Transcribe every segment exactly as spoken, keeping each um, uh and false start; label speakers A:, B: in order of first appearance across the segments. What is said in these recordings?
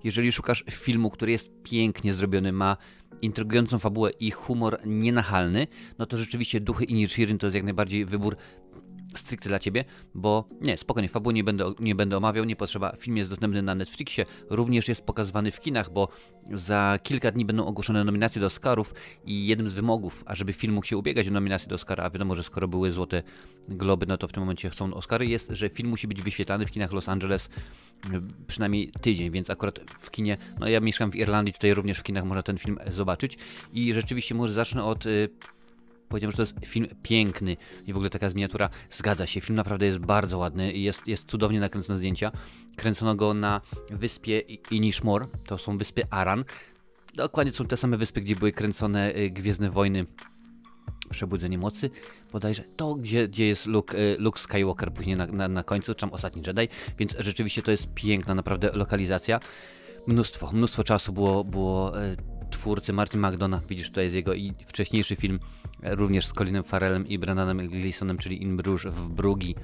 A: jeżeli szukasz filmu, który jest pięknie zrobiony, ma intrygującą fabułę i humor nienachalny, no to rzeczywiście Duchy Inisherin to jest jak najbardziej wybór stricte dla ciebie, bo nie, spokojnie, fabuły nie będę, nie będę omawiał, nie potrzeba, film jest dostępny na Netflixie, również jest pokazywany w kinach, bo za kilka dni będą ogłoszone nominacje do Oscarów i jednym z wymogów, ażeby film mógł się ubiegać o nominację do Oscara, a wiadomo, że skoro były Złote Globy, no to w tym momencie chcą Oscary, jest, że film musi być wyświetlany w kinach Los Angeles przynajmniej tydzień, więc akurat w kinie, no ja mieszkam w Irlandii, tutaj również w kinach można ten film zobaczyć i rzeczywiście może zacznę od powiedziałem, że to jest film piękny i w ogóle taka miniatura zgadza się. Film naprawdę jest bardzo ładny i jest, jest cudownie nakręcone zdjęcia. Kręcono go na wyspie Inishmore, to są wyspy Aran. Dokładnie są te same wyspy, gdzie były kręcone Gwiezdne Wojny, Przebudzenie Mocy, bodajże to, gdzie, gdzie jest Luke, Luke Skywalker później na, na, na końcu, czy tam Ostatni Jedi, więc rzeczywiście to jest piękna naprawdę lokalizacja. Mnóstwo, mnóstwo czasu było, było twórcy Martin McDonagh, widzisz, to jest jego i wcześniejszy film, również z Colinem Farrellem i Brendanem Gleesonem, czyli In Bruges w Brugi.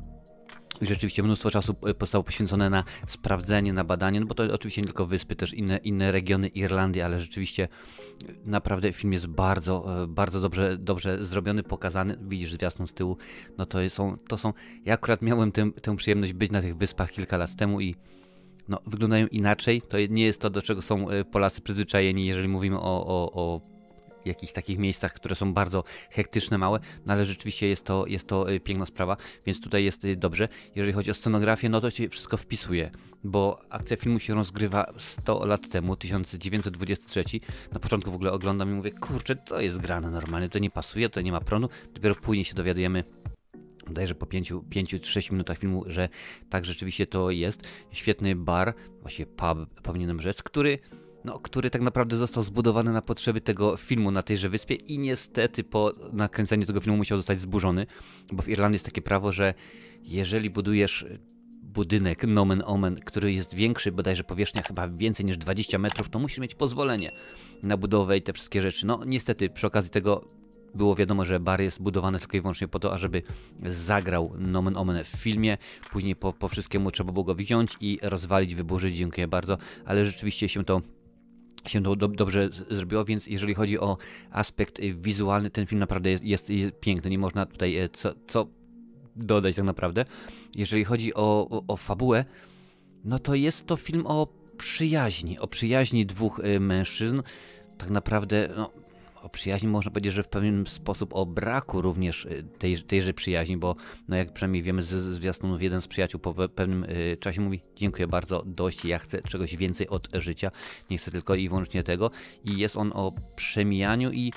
A: I rzeczywiście mnóstwo czasu zostało poświęcone na sprawdzenie, na badanie, no bo to oczywiście nie tylko wyspy, też inne, inne regiony Irlandii, ale rzeczywiście naprawdę film jest bardzo, bardzo dobrze, dobrze zrobiony, pokazany. Widzisz zwiastun z tyłu, no to są, to są, ja akurat miałem tę, tę przyjemność być na tych wyspach kilka lat temu i no, wyglądają inaczej. To nie jest to, do czego są Polacy przyzwyczajeni, jeżeli mówimy o, o, o jakichś takich miejscach, które są bardzo hektyczne, małe, no ale rzeczywiście jest to, jest to piękna sprawa, więc tutaj jest dobrze. Jeżeli chodzi o scenografię, no to się wszystko wpisuje, bo akcja filmu się rozgrywa sto lat temu, tysiąc dziewięćset dwudziesty trzeci. Na początku w ogóle oglądam i mówię, kurczę, to jest grane normalnie, to nie pasuje, to nie ma prądu. Dopiero później się dowiadujemy, bodajże po pięciu czy sześciu minutach filmu, że tak rzeczywiście to jest. Świetny bar, właśnie pub powinienem rzec, który, no, który tak naprawdę został zbudowany na potrzeby tego filmu na tejże wyspie i niestety po nakręceniu tego filmu musiał zostać zburzony, bo w Irlandii jest takie prawo, że jeżeli budujesz budynek, nomen omen, który jest większy, bodajże powierzchnia chyba więcej niż dwadzieścia metrów, to musisz mieć pozwolenie na budowę i te wszystkie rzeczy. No niestety przy okazji tego było wiadomo, że bar jest budowany tylko i wyłącznie po to, ażeby zagrał nomen omen w filmie. Później po, po wszystkiemu trzeba było go wziąć i rozwalić, wyburzyć. Dziękuję bardzo, ale rzeczywiście się to się to do, dobrze zrobiło, więc jeżeli chodzi o aspekt wizualny, ten film naprawdę jest, jest, jest piękny. Nie można tutaj co, co dodać tak naprawdę. Jeżeli chodzi o, o, o fabułę, no to jest to film o przyjaźni, o przyjaźni dwóch mężczyzn. Tak naprawdę, no, o przyjaźni można powiedzieć, że w pewien sposób o braku również tej, tejże przyjaźni, bo no jak przynajmniej wiemy z zwiastunów, jeden z przyjaciół po pewnym y, czasie mówi, dziękuję bardzo, dość, ja chcę czegoś więcej od życia, nie chcę tylko i wyłącznie tego i jest on o przemijaniu i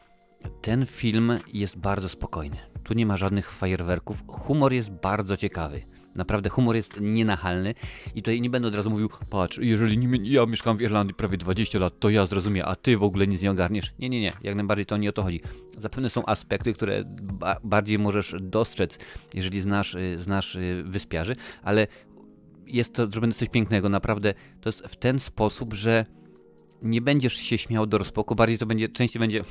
A: ten film jest bardzo spokojny, tu nie ma żadnych fajerwerków, humor jest bardzo ciekawy. Naprawdę humor jest nienachalny i tutaj nie będę od razu mówił, patrz, jeżeli nie, ja mieszkam w Irlandii prawie dwadzieścia lat, to ja zrozumiem, a ty w ogóle nic nie ogarniesz. Nie, nie, nie, jak najbardziej to nie o to chodzi. Zapewne są aspekty, które ba bardziej możesz dostrzec, jeżeli znasz, znasz wyspiarzy, ale jest to zrobione coś pięknego, naprawdę to jest w ten sposób, że nie będziesz się śmiał do rozpoku, bardziej to będzie, częściej będzie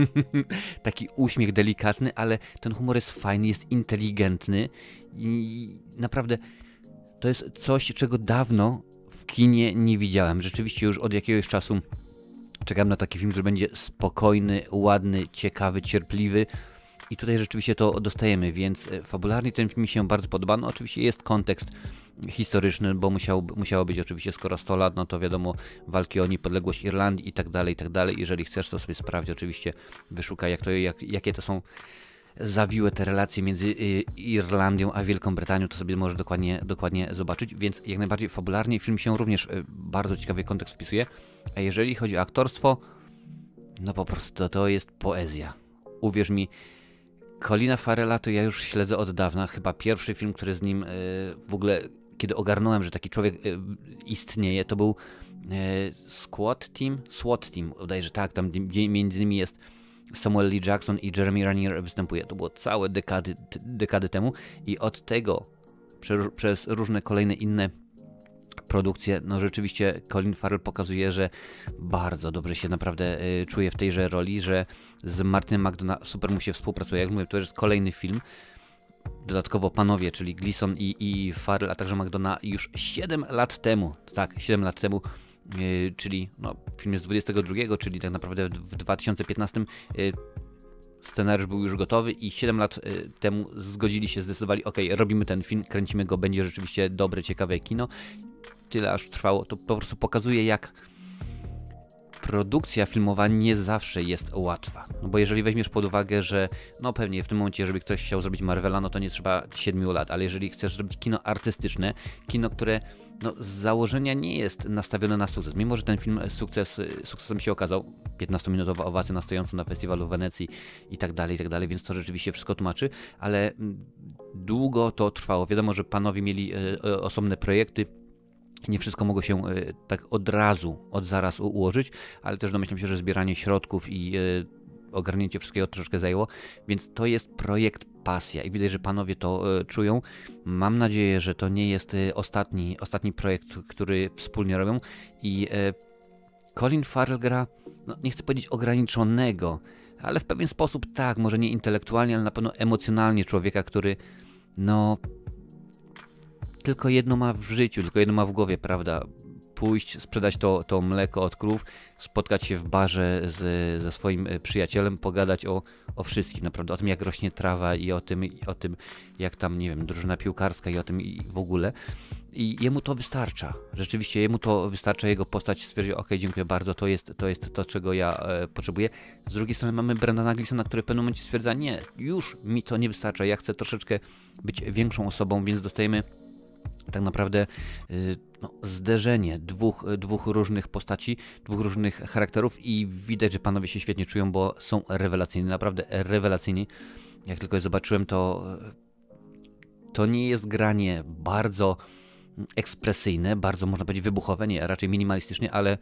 A: taki uśmiech delikatny, ale ten humor jest fajny, jest inteligentny i naprawdę to jest coś, czego dawno w kinie nie widziałem. Rzeczywiście już od jakiegoś czasu czekam na taki film, który będzie spokojny, ładny, ciekawy, cierpliwy. I tutaj rzeczywiście to dostajemy, więc fabularnie ten film mi się bardzo podoba. No oczywiście jest kontekst historyczny, bo musiał, musiało być oczywiście, skoro sto lat, no to wiadomo, walki o niepodległość Irlandii i tak dalej, i tak dalej. Jeżeli chcesz, to sobie sprawdź, oczywiście wyszukaj, jak to, jak, jakie to są zawiłe te relacje między Irlandią a Wielką Brytanią, to sobie możesz dokładnie, dokładnie zobaczyć, więc jak najbardziej fabularnie film się również bardzo ciekawy kontekst wpisuje. A jeżeli chodzi o aktorstwo, no po prostu to, to jest poezja. Uwierz mi, Colina Farrella to ja już śledzę od dawna, chyba pierwszy film, który z nim yy, w ogóle, kiedy ogarnąłem, że taki człowiek yy, istnieje, to był yy, Squad Team, SWAT Team, bodajże tak, tam między innymi jest Samuel L. Jackson i Jeremy Renner występuje, to było całe dekady, dekady temu i od tego prze, przez różne kolejne inne produkcje, no rzeczywiście Colin Farrell pokazuje, że bardzo dobrze się naprawdę y, czuje w tejże roli, że z Martinem McDonagh super mu się współpracuje, jak mówię, to jest kolejny film, dodatkowo panowie, czyli Gleeson i, i Farrell, a także McDonagh już siedem lat temu, tak, siedem lat temu, yy, czyli no, film jest dwudziestego drugiego, czyli tak naprawdę w dwa tysiące piętnastym yy, scenariusz był już gotowy i siedem lat y, temu zgodzili się, zdecydowali, ok, robimy ten film, kręcimy go, będzie rzeczywiście dobre, ciekawe kino. Tyle aż trwało, to po prostu pokazuje, jak produkcja filmowa nie zawsze jest łatwa. No bo jeżeli weźmiesz pod uwagę, że no pewnie w tym momencie, żeby ktoś chciał zrobić Marvela, no to nie trzeba siedmiu lat, ale jeżeli chcesz zrobić kino artystyczne, kino, które no, z założenia nie jest nastawione na sukces, mimo że ten film sukces, sukcesem się okazał, piętnastominutowa owacja na stojąco na festiwalu w Wenecji i tak dalej, i tak dalej, więc to rzeczywiście wszystko tłumaczy, ale długo to trwało. Wiadomo, że panowie mieli e, osobne projekty, nie wszystko mogło się y, tak od razu, od zaraz ułożyć, ale też domyślam się, że zbieranie środków i y, ogarnięcie wszystkiego troszeczkę zajęło, więc to jest projekt pasja i widać, że panowie to y, czują. Mam nadzieję, że to nie jest y, ostatni, ostatni projekt, który wspólnie robią i y, Colin Farrell gra, no, nie chcę powiedzieć ograniczonego, ale w pewien sposób tak, może nie intelektualnie, ale na pewno emocjonalnie człowieka, który no tylko jedno ma w życiu, tylko jedno ma w głowie, prawda? Pójść, sprzedać to, to mleko od krów, spotkać się w barze z, ze swoim przyjacielem, pogadać o, o wszystkim, naprawdę, o tym, jak rośnie trawa i o tym, i o tym, jak tam, nie wiem, drużyna piłkarska i o tym i w ogóle. I jemu to wystarcza. Rzeczywiście jemu to wystarcza, jego postać stwierdziła, ok, dziękuję bardzo, to jest to, jest to czego ja e, potrzebuję. Z drugiej strony mamy Brendana Gleesona, który w pewnym momencie stwierdza, nie, już mi to nie wystarcza, ja chcę troszeczkę być większą osobą, więc dostajemy tak naprawdę y, no, zderzenie dwóch, dwóch różnych postaci, dwóch różnych charakterów i widać, że panowie się świetnie czują, bo są rewelacyjni, naprawdę rewelacyjni. Jak tylko je zobaczyłem, to to nie jest granie bardzo ekspresyjne, bardzo można powiedzieć wybuchowe, nie, raczej minimalistycznie, ale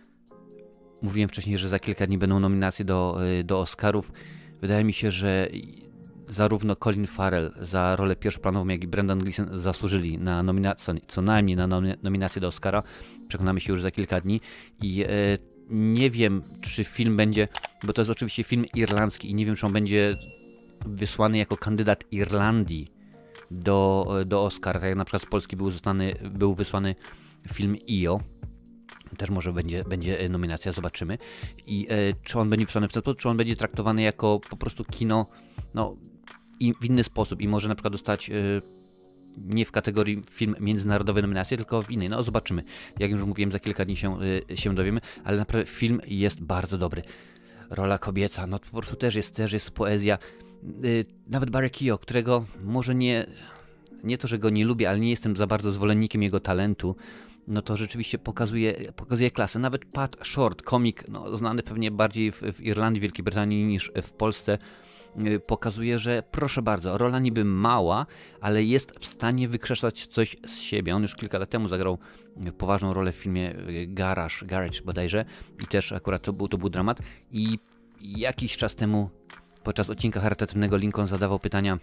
A: mówiłem wcześniej, że za kilka dni będą nominacje do, do Oscarów. Wydaje mi się, że zarówno Colin Farrell za rolę pierwszoplanową, jak i Brendan Gleeson zasłużyli na nominację, co najmniej na nominację do Oscara. Przekonamy się już za kilka dni i e, nie wiem, czy film będzie, bo to jest oczywiście film irlandzki i nie wiem, czy on będzie wysłany jako kandydat Irlandii do, do Oscara, tak jak na przykład z Polski był, zostany, był wysłany film I O. Też może będzie, będzie nominacja, zobaczymy. I e, czy on będzie wysłany w ten sposób, czy on będzie traktowany jako po prostu kino, no, i w inny sposób i może na przykład dostać e, nie w kategorii film międzynarodowej nominacje, tylko w innej. No zobaczymy. Jak już mówiłem, za kilka dni się, e, się dowiemy, ale naprawdę film jest bardzo dobry. Rola kobieca, no po prostu też jest, też jest poezja. E, nawet Barry Keogh, którego może nie, nie to, że go nie lubię, ale nie jestem za bardzo zwolennikiem jego talentu, no to rzeczywiście pokazuje, pokazuje klasę. Nawet Pat Short, komik, no, znany pewnie bardziej w, w Irlandii, Wielkiej Brytanii niż w Polsce, yy, pokazuje, że proszę bardzo, rola niby mała, ale jest w stanie wykrzesać coś z siebie. On już kilka lat temu zagrał poważną rolę w filmie Garage, Garage bodajże i też akurat to był, to był dramat. I jakiś czas temu podczas odcinka charytatywnego Lincoln zadawał pytania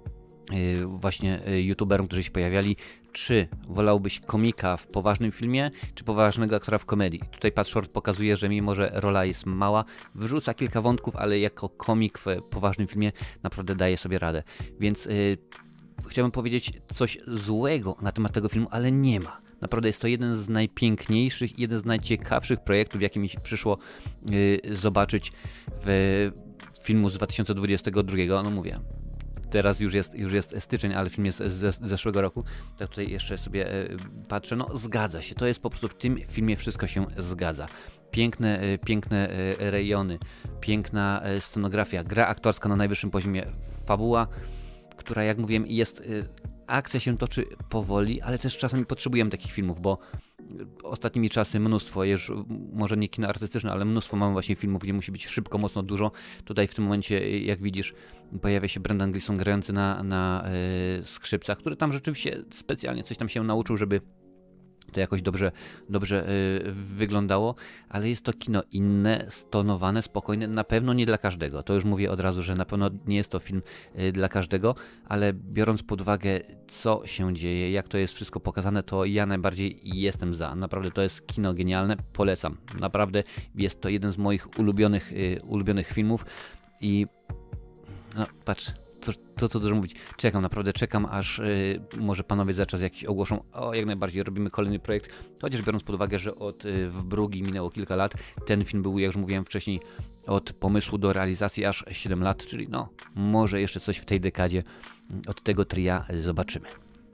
A: Yy, właśnie yy, youtuberom, którzy się pojawiali, czy wolałbyś komika w poważnym filmie, czy poważnego aktora w komedii. Tutaj Pat Short pokazuje, że mimo, że rola jest mała, wyrzuca kilka wątków, ale jako komik w poważnym filmie naprawdę daje sobie radę. Więc yy, chciałbym powiedzieć coś złego na temat tego filmu, ale nie ma. Naprawdę jest to jeden z najpiękniejszych, jeden z najciekawszych projektów, jakie mi się przyszło yy, zobaczyć w filmu z dwa tysiące dwudziestego drugiego. No mówię, teraz już jest, już jest styczeń, ale film jest z, z zeszłego roku. Tak tutaj jeszcze sobie e, patrzę. No zgadza się. To jest po prostu w tym filmie wszystko się zgadza. Piękne, e, piękne e, rejony, piękna e, scenografia, gra aktorska na najwyższym poziomie, fabuła, która jak mówiłem jest... E, akcja się toczy powoli, ale też czasami potrzebujemy takich filmów, bo ostatnimi czasy mnóstwo, już może nie kino artystyczne, ale mnóstwo mamy właśnie filmów, gdzie musi być szybko, mocno, dużo. Tutaj w tym momencie, jak widzisz, pojawia się Brendan Gleeson grający na, na yy, skrzypcach, który tam rzeczywiście specjalnie coś tam się nauczył, żeby to jakoś dobrze, dobrze yy, wyglądało, ale jest to kino inne, stonowane, spokojne, na pewno nie dla każdego. To już mówię od razu, że na pewno nie jest to film yy, dla każdego, ale biorąc pod uwagę, co się dzieje, jak to jest wszystko pokazane, to ja najbardziej jestem za. Naprawdę to jest kino genialne, polecam. Naprawdę jest to jeden z moich ulubionych, yy, ulubionych filmów i no, patrz, co, to co dużo mówić. Czekam, naprawdę czekam, aż y, może panowie za czas jakiś ogłoszą, o jak najbardziej robimy kolejny projekt, chociaż biorąc pod uwagę, że od y, w Brugi minęło kilka lat, ten film był, jak już mówiłem wcześniej, od pomysłu do realizacji aż siedem lat, czyli no, może jeszcze coś w tej dekadzie od tego tria zobaczymy.